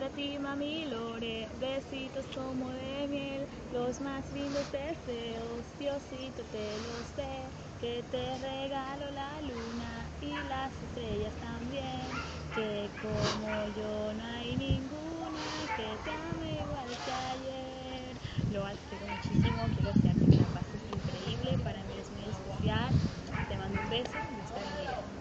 para ti, mami Lore, besitos como de miel, los más lindos deseos, Diosito te los dé, que te regalo la luna y las estrellas también, que como yo no hay ninguna que te ame igual que ayer. Lo quiero muchísimo, quiero desearte que la pases increíble, para mí es muy especial, te mando un beso, Dios te bendiga.